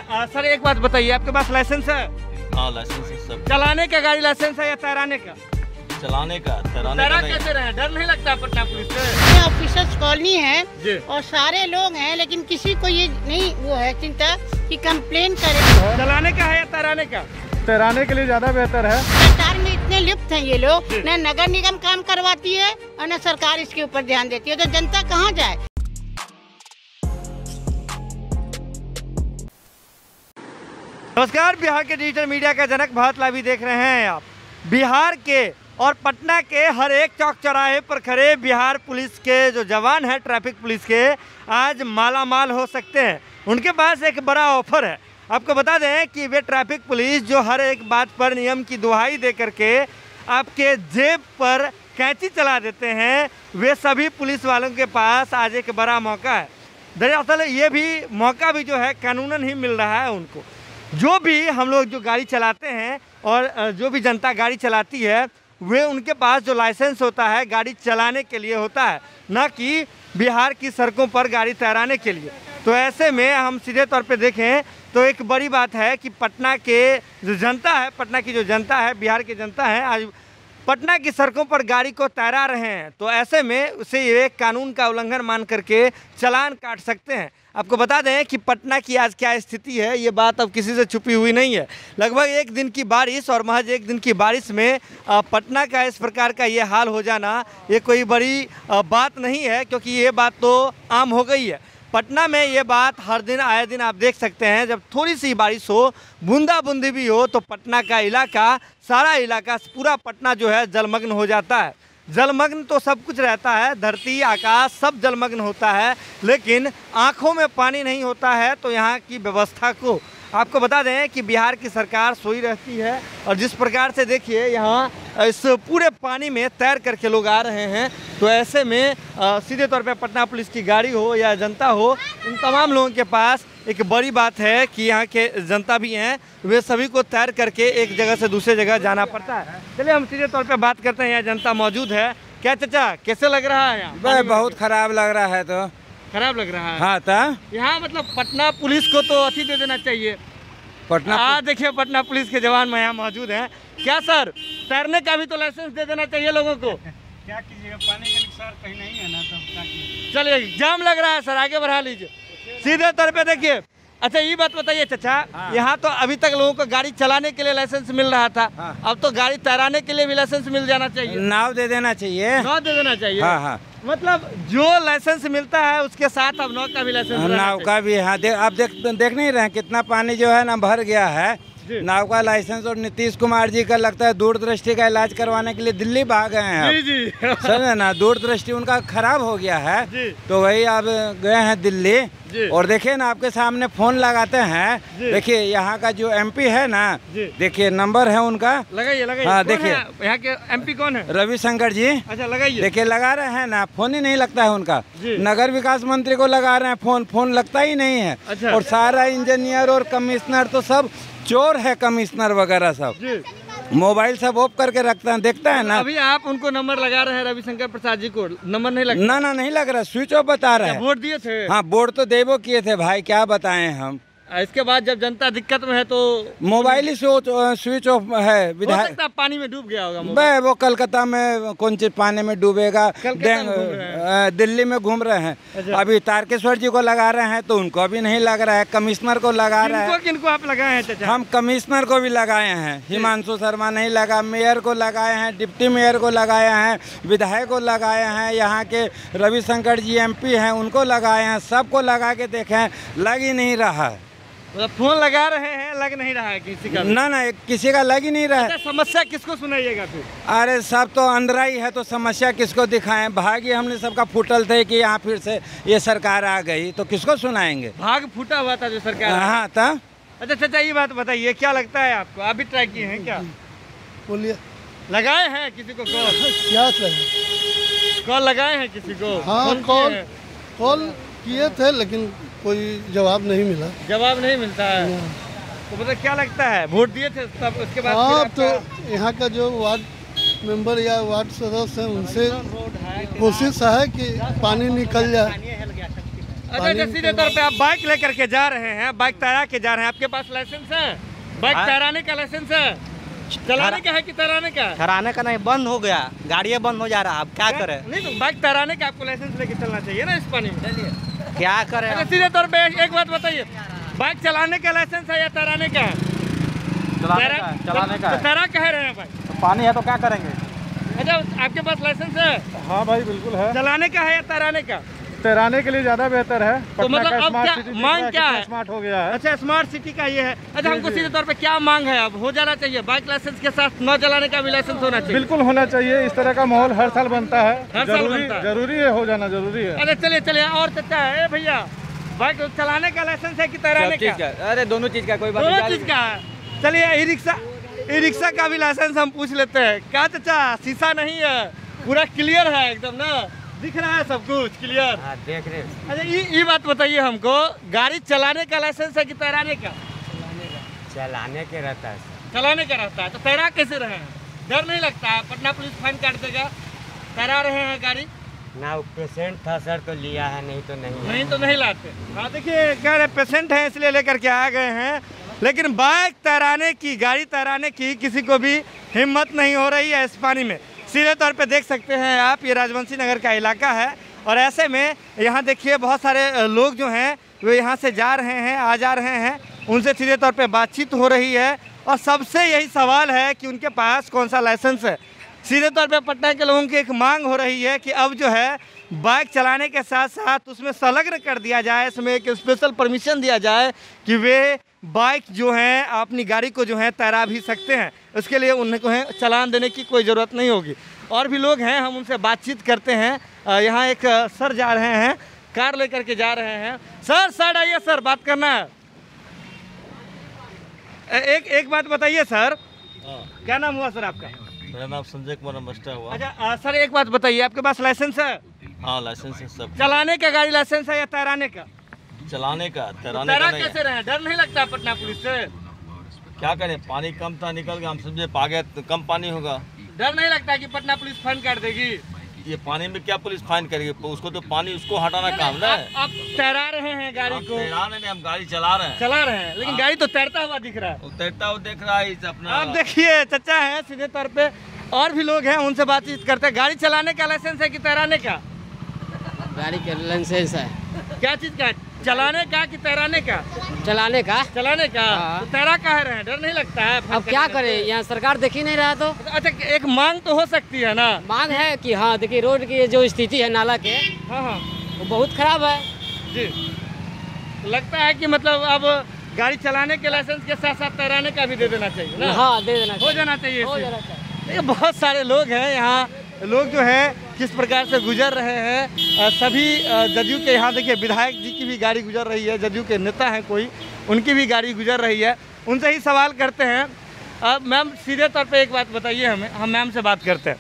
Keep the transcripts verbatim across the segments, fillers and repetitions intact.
आ, sir एक बात बताइए, आपके पास लाइसेंस है? हाँ लाइसेंस है सब। चलाने का गाड़ी लाइसेंस है या तैराने का? चलाने का। तैराने तैरा का नहीं। कैसे रहे? डर नहीं लगता पटना पुलिस से? ऑफिसर्स कॉलोनी है जी। और सारे लोग हैं, लेकिन किसी को ये नहीं वो है चिंता कि कंप्लेन करे। चलाने का है या तैराने का? तैराने के लिए ज्यादा बेहतर है। सरकार में इतने लिप्त हैं ये लोग, न नगर निगम काम करवाती है और न सरकार इसके ऊपर ध्यान देती है, तो जनता कहाँ जाए। नमस्कार, बिहार के डिजिटल मीडिया का जनक भारत लाइव देख रहे हैं आप। बिहार के और पटना के हर एक चौक चौराहे पर खड़े बिहार पुलिस के जो जवान हैं, ट्रैफिक पुलिस के, आज माला माल हो सकते हैं। उनके पास एक बड़ा ऑफर है। आपको बता दें कि वे ट्रैफिक पुलिस जो हर एक बात पर नियम की दुहाई दे करके आपके जेब पर कैंची चला देते हैं, वे सभी पुलिस वालों के पास आज एक बड़ा मौका है। दरअसल ये भी मौका भी जो है कानूनन ही मिल रहा है उनको। जो भी हम लोग जो गाड़ी चलाते हैं और जो भी जनता गाड़ी चलाती है, वे उनके पास जो लाइसेंस होता है गाड़ी चलाने के लिए होता है, ना कि बिहार की सड़कों पर गाड़ी तैराने के लिए। तो ऐसे में हम सीधे तौर पे देखें तो एक बड़ी बात है कि पटना के जो जनता है, पटना की जो जनता है, बिहार की जनता है, आज पटना की सड़कों पर गाड़ी को तैरा रहे हैं। तो ऐसे में उसे ये कानून का उल्लंघन मान करके चालान काट सकते हैं। आपको बता दें कि पटना की आज क्या स्थिति है, ये बात अब किसी से छुपी हुई नहीं है। लगभग एक दिन की बारिश और महज एक दिन की बारिश में पटना का इस प्रकार का ये हाल हो जाना ये कोई बड़ी बात नहीं है, क्योंकि ये बात तो आम हो गई है। पटना में ये बात हर दिन आए दिन आप देख सकते हैं, जब थोड़ी सी बारिश हो, बूंदा बूंदी भी हो, तो पटना का इलाका, सारा इलाका, पूरा पटना जो है जलमग्न हो जाता है। जलमग्न तो सब कुछ रहता है, धरती आकाश सब जलमग्न होता है, लेकिन आँखों में पानी नहीं होता है। तो यहाँ की व्यवस्था को आपको बता दें कि बिहार की सरकार सोई रहती है, और जिस प्रकार से देखिए यहाँ इस पूरे पानी में तैर करके लोग आ रहे हैं। तो ऐसे में आ, सीधे तौर पे पटना पुलिस की गाड़ी हो या जनता हो, इन तमाम लोगों के पास एक बड़ी बात है कि यहाँ के जनता भी हैं, वे सभी को तैर करके एक जगह से दूसरे जगह जाना पड़ता है। चलिए हम सीधे तौर पे बात करते हैं, यहाँ जनता मौजूद है। क्या चाचा, कैसे लग रहा है यहाँ? बहुत खराब लग रहा है। तो खराब लग रहा है। हाँ तो यहाँ मतलब पटना पुलिस को तो अथी दे देना चाहिए। पटना हाँ देखिए, पटना पुलिस के जवान में यहाँ मौजूद हैं। क्या सर, तैरने का भी तो लाइसेंस दे देना चाहिए लोगों को? क्या कीजिएगा, पानी का नुकसान कहीं नहीं है ना, तो क्या कीजिए। चलिए, जाम लग रहा है सर, आगे बढ़ा लीजिए। सीधे तौर पे देखिए। अच्छा ये बात बताइए चाचा, हाँ। यहाँ तो अभी तक लोगों को गाड़ी चलाने के लिए लाइसेंस मिल रहा था, हाँ। अब तो गाड़ी तैराने के लिए भी लाइसेंस मिल जाना चाहिए। नाव दे देना चाहिए। नाव दे देना चाहिए। हाँ हाँ। मतलब जो लाइसेंस मिलता है उसके साथ अब नाव का भी लाइसेंस, नाव का भी। हाँ दे, आप देख देख नहीं रहे हैं कितना पानी जो है ना भर गया है। नाव का लाइसेंस, और नीतीश कुमार जी का लगता है दूरदृष्टि का इलाज करवाने के लिए दिल्ली भाग गए हैं। जी जी समझे ना, दूरदृष्टि उनका खराब हो गया है जी। तो वही अब गए हैं दिल्ली जी। और देखिए ना, आपके सामने फोन लगाते हैं, देखिए यहाँ का जो एमपी है ना, देखिए नंबर है उनका, लगाइए लगाइए। हाँ देखिए, यहाँ के एमपी कौन है? रविशंकर जी। अच्छा लगाइए, देखिए लगा रहे हैं ना, फोन ही नहीं लगता है उनका। नगर विकास मंत्री को लगा रहे हैं फोन, फोन लगता ही नहीं है। अच्छा। और सारा इंजीनियर और कमिश्नर तो सब चोर है, कमिश्नर वगैरह सब मोबाइल सब ऑफ करके रखता है, देखता है ना। अभी आप उनको नंबर लगा रहे हैं रविशंकर प्रसाद जी को, नंबर नहीं लगा? ना ना नहीं लग रहा, स्विच ऑफ बता रहा है। वोट दिए थे? हाँ वोट तो देवो किए थे भाई, क्या बताएं हम। इसके बाद जब जनता दिक्कत में है तो मोबाइल ही स्विच ऑफ है। विधायक पानी में डूब गया होगा। बे वो कलकत्ता में कौन चीज पानी में डूबेगा, दिल्ली में घूम रहे हैं। अच्छा। अभी तारकेश्वर जी को लगा रहे हैं तो उनको भी नहीं लग रहा है, कमिश्नर को लगा रहे हैं। किनको आप लगाए हैं चाचा? हम कमिश्नर को भी लगाए हैं, हिमांशु शर्मा नहीं लगा, मेयर को लगाए हैं, डिप्टी मेयर को लगाए हैं, विधायक को लगाए हैं, यहाँ के रविशंकर जी एमपी हैं उनको लगाए हैं, सबको लगा के देखे, लग ही नहीं रहा है। मतलब फोन लगा रहे हैं, लग नहीं रहा है किसी का? ना ना किसी का लग ही नहीं रहा है। अच्छा, समस्या किसको सुनाइएगा फिर? अरे सब तो अंदर ही है, तो समस्या किसको दिखाएं? भाग्य हमने सबका फूटल थे कि यहाँ फिर से ये सरकार आ गई, तो किसको सुनाएंगे? भाग फूटा हुआ था जो सरकार। हाँ था। अच्छा चाचा ये बात बताइए, क्या लगता है आपको, आप भी ट्राई किए हैं क्या? बोलिए। लगाए हैं किसी को कॉल? क्या कॉल लगाए हैं किसी को? हाँ कॉल कॉल किए थे, लेकिन कोई जवाब नहीं मिला। जवाब नहीं मिलता है तो मतलब क्या लगता है, वोट दिए थे तब उसके बाद? हाँ तो यहाँ का जो वार्ड मेंबर या वार्ड सदस्य हैं उनसे कोशिश है कि पानी निकल जाए। अच्छा अच्छा, सीधे तौर पे आप बाइक लेकर के जा रहे हैं, बाइक तैरा के जा रहे हैं, आपके पास लाइसेंस है? बाइक तैराने का लाइसेंस है? चलाने का है कि तैराने का? तैराने का नहीं, बंद हो गया, गाड़ियाँ बंद हो जा रहा है, अब क्या करें? नहीं तो बाइक तैराने का आपको लाइसेंस लेके चलना चाहिए ना इस पानी में। चलिए क्या करें? अच्छा सीधे तौर पे एक, एक बात बताइए, बाइक चलाने का लाइसेंस है या तैराने का? चलाने का, चलाने का तो है। तैरा कह रहे हैं भाई? तो पानी है तो क्या करेंगे? अच्छा आपके पास लाइसेंस है? हाँ भाई बिल्कुल है। चलाने का है या तैराने का? तैराने के लिए ज्यादा बेहतर है। तो पटना मतलब का अब स्मार्ट क्या सिटी मांग कितना क्या है? स्मार्ट हो गया है। अच्छा स्मार्ट सिटी का ये है। अच्छा हमको सीधे तौर पे क्या मांग है? अब हो जाना चाहिए बाइक लाइसेंस के साथ न चलाने का भी लाइसेंस होना चाहिए। बिल्कुल होना चाहिए, इस तरह का माहौल हर साल बनता है। हर साल जरूरी बनता है। जरूरी है, हो जाना जरूरी है। अरे चलिए चलिए और चचा है भैया, बाइक चलाने का लाइसेंस है कि तैराने का? अरे दोनों चीज का, कोई बात दोनों नहीं। चीज का है। चलिए ई रिक्शा ई रिक्शा का भी लाइसेंस हम पूछ लेते हैं। क्या चचा शीशा नहीं है, पूरा क्लियर है एकदम ना, दिख रहा है सब कुछ क्लियर? हाँ, देख रहे। अच्छा ये ये बात बताइए हमको, गाड़ी चलाने का लाइसेंस है कि तैराने का? चलाने के रहता है। चलाने का रहता है। तो तैरा कैसे रहे हैं? डर नहीं लगता है पटना पुलिस फाइन काट देगा? तैरा रहे हैं गाड़ी? ना वो पेशेंट था सर तो लिया है, नहीं तो नहीं। नहीं तो नहीं लाते। हाँ देखिए कह रहे पेशेंट हैं इसलिए लेकर के आ गए हैं, लेकिन बाइक तैराने की, गाड़ी तैराने की किसी को भी हिम्मत नहीं हो रही है इस पानी में। सीधे तौर पे देख सकते हैं आप, ये राजवंशी नगर का इलाका है और ऐसे में यहाँ देखिए बहुत सारे लोग जो हैं वो यहाँ से जा रहे हैं, आ जा रहे हैं, उनसे सीधे तौर पे बातचीत हो रही है और सबसे यही सवाल है कि उनके पास कौन सा लाइसेंस है। सीधे तौर पे पटना के लोगों की एक मांग हो रही है कि अब जो है बाइक चलाने के साथ साथ उसमें संलग्न कर दिया जाए, इसमें एक स्पेशल परमिशन दिया जाए कि वे बाइक जो हैं अपनी गाड़ी को जो है तैरा भी सकते हैं। उसके लिए उन्हें चालान देने की कोई ज़रूरत नहीं होगी। और भी लोग हैं, हम उनसे बातचीत करते हैं। यहाँ एक सर जा रहे हैं, कार लेकर के जा रहे हैं। सर सर आइए सर, बात करना है। एक एक बात बताइए सर, क्या नाम हुआ सर आपका? मेरा नाम संजय कुमार अम्बस्टा हुआ। अच्छा आ, सर एक बात बताइए, आपके पास लाइसेंस है? हाँ लाइसेंस है सब। चलाने का गाड़ी लाइसेंस है या तैराने का? चलाने का, तैराने तैरा का नहीं। कैसे रहे? डर नहीं लगता पटना पुलिस से? क्या करें, पानी कम था, निकल गया, हम समझे पागे तो कम पानी होगा। डर नहीं लगता कि पटना पुलिस फाइन काट देगी? ये पानी में क्या पुलिस फाइन करेगी? उसको तो पानी उसको हटाना काम ना है। आप, आप तैरा रहे हैं गाड़ी हम को? तैरा नहीं, हम गाड़ी चला रहे हैं। चला रहे हैं, लेकिन गाड़ी तो तैरता हुआ दिख रहा है। वो तैरता हुआ देख रहा है इस अपना। आप देखिए चचा है सीधे तौर पे, और भी लोग हैं, उनसे बातचीत करते हैं। गाड़ी चलाने का लाइसेंस है कि तैराने का? गाड़ी का लाइसेंस है। क्या चीज का? चलाने का कि तैराने का? चलाने का। चलाने का। हाँ। तो तैरा कह रहे हैं, डर नहीं लगता है? अब क्या करें, यहाँ सरकार देख ही नहीं रहा। तो अच्छा एक मांग तो हो सकती है ना? मांग है कि हाँ देखिए रोड की जो स्थिति है नाला के, हाँ हाँ वो बहुत खराब है जी। लगता है कि मतलब अब गाड़ी चलाने के लाइसेंस के साथ साथ तैराने का भी दे देना चाहिए ना? हाँ दे देना हो चाहिए। जाना चाहिए हो इससे। जाना चाहिए। देखिए बहुत सारे लोग हैं यहाँ, लोग जो है किस प्रकार से गुजर रहे हैं। अ, सभी अ, जदयू के यहाँ देखिए विधायक जी की भी गाड़ी गुजर रही है, जदयू के नेता हैं कोई, उनकी भी गाड़ी गुजर रही है। उनसे ही सवाल करते हैं। अ, मैम सीधे तौर पे एक बात बताइए हमें, हम मैम से बात करते हैं।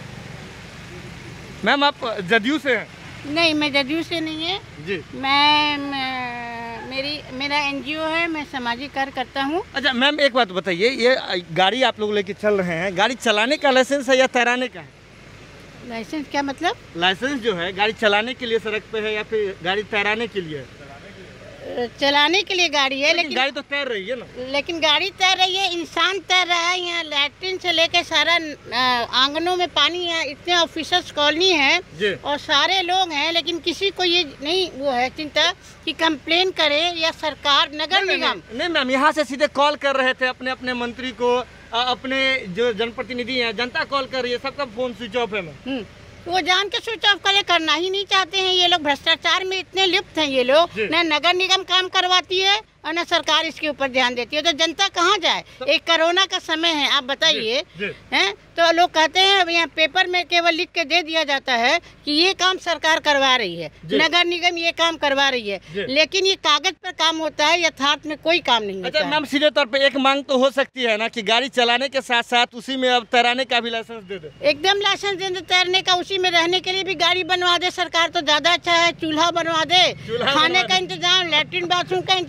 मैम आप जदयू से हैं? नहीं मैं जदयू से नहीं है। जी मैं, मैं मेरी मेरा एनजीओ है, मैं सामाजिक कार्य करता हूँ। अच्छा मैम एक बात बताइए, ये गाड़ी आप लोग लेके चल रहे हैं, गाड़ी चलाने का लाइसेंस है या तैराने का है? लाइसेंस क्या मतलब? लाइसेंस जो है गाड़ी चलाने के लिए सड़क पे है या फिर गाड़ी तैराने के लिए है? चलाने के लिए गाड़ी है, लेकिन लेकिन गाड़ी तो तैर रही है ना? लेकिन गाड़ी तैर रही है, इंसान तैर रहा है। यहाँ लैट्रिन से लेके सारा अ, आंगनों में पानी है, इतने ऑफिसर्स कॉलोनी है जी। और सारे लोग हैं, लेकिन किसी को ये नहीं वो है चिंता कि कंप्लेन करे या सरकार नगर निगम। नहीं मैम, यहाँ से सीधे कॉल कर रहे थे अपने अपने मंत्री को, अ, अपने जो जनप्रतिनिधि हैं, जनता कॉल कर रही है, सबका फोन स्विच ऑफ है मैम। हम्म, वो जान के स्विच ऑफ करे, करना ही नहीं चाहते हैं ये लोग। भ्रष्टाचार में इतने लिप्त हैं ये लोग, जी। न नगर निगम काम करवाती है और न सरकार इसके ऊपर ध्यान देती है। तो जनता कहाँ जाए? एक कोरोना का समय है, आप बताइए जी, जी। हैं? तो लोग कहते हैं अब यहाँ पेपर में केवल लिख के दे दिया जाता है कि ये काम सरकार करवा रही है, जी। नगर निगम ये काम करवा रही जी। है, लेकिन ये कागज पर काम होता है, यथार्थ में कोई काम नहीं होता अच्छा है। मैम सीधे तौर पे एक मांग तो हो सकती है ना कि गाड़ी चलाने के साथ साथ उसी में अब तैराने का भी लाइसेंस दे दे? एकदम लाइसेंस दे दे तैरने का, उसी में रहने के लिए भी गाड़ी बनवा दे सरकार तो ज्यादा अच्छा है। चूल्हा बनवा दे, चूल्हा खाने बनवा का दे। इंतजाम, लैट्रिन बाथरूम का इंतजाम करवा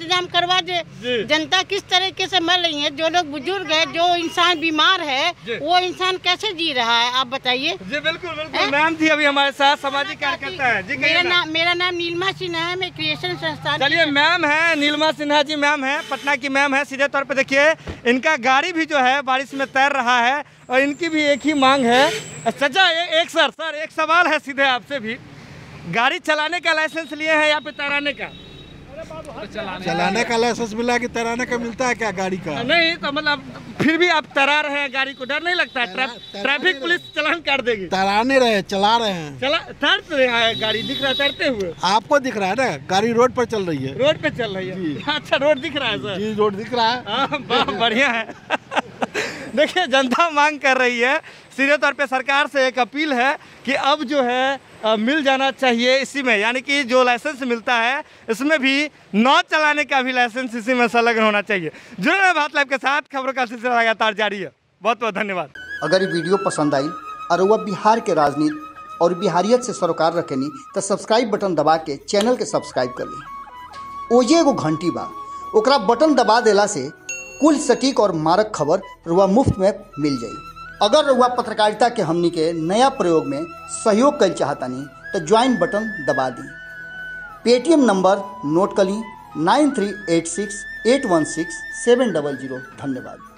बाद जनता किस तरीके से मर रही है, जो लोग बुजुर्ग है, जो इंसान बीमार है, वो इंसान कैसे जी रहा है, आप बताइए। जी बिल्कुल बिल्कुल। मैम थी अभी हमारे साथ, सामाजिक कार्यकर्ता है जी। मेरा नाम मेरा नाम नीलिमा सिन्हा है, मैं क्रिएशन संस्थान। चलिए मैम है नीलिमा सिन्हा जी, मैम है पटना की मैम है। सीधे तौर पे देखिए इनका गाड़ी भी जो है बारिश में तैर रहा है और इनकी भी एक ही मांग है। चाचा एक सर सर एक सवाल है सीधे आपसे भी, गाड़ी चलाने का लाइसेंस लिए हैं या फिर तैराने का? चलाने का लाइसेंस मिला कि तैराने का मिलता है क्या गाड़ी का? नहीं तो मतलब फिर भी आप तैरा रहे हैं गाड़ी को, डर नहीं लगता है ट्रैफिक पुलिस चालान काट देगी? तैराने रहे, चला रहे हैं। चला तैर रहे हैं, गाड़ी दिख रहा है तैरते हुए? आपको दिख रहा है ना, गाड़ी रोड पर चल रही है। रोड पे चल रही है? अच्छा रोड दिख रहा है सर? जी रोड दिख रहा है। हाँ बढ़िया है। देखिए जनता मांग कर रही है, सीधे तौर पे सरकार से एक अपील है कि अब जो है आ, मिल जाना चाहिए इसी में, यानी कि जो लाइसेंस मिलता है इसमें भी नाव चलाने का भी लाइसेंस इसी में संलग्न होना चाहिए। जुड़े रहे भारत लाइव के साथ, खबरों का सिलसिला लगातार जारी है। बहुत बहुत धन्यवाद। अगर ये वीडियो पसंद आई और वह बिहार के राजनीति और बिहारियत से सरोकार रखेनी तो सब्सक्राइब बटन दबा के चैनल के सब्सक्राइब कर ली। ओजे एगो घंटी बा, ओकरा बटन दबा देला से कुल सटीक और मारक खबर रुआ मुफ्त में मिल जाई। अगर रुआ पत्रकारिता के हमनी के नया प्रयोग में सहयोग कर चाहतानी तो ज्वाइन बटन दबा दी। पेटीएम नंबर नोट कर ली nine three eight six eight one six seven double zero. धन्यवाद।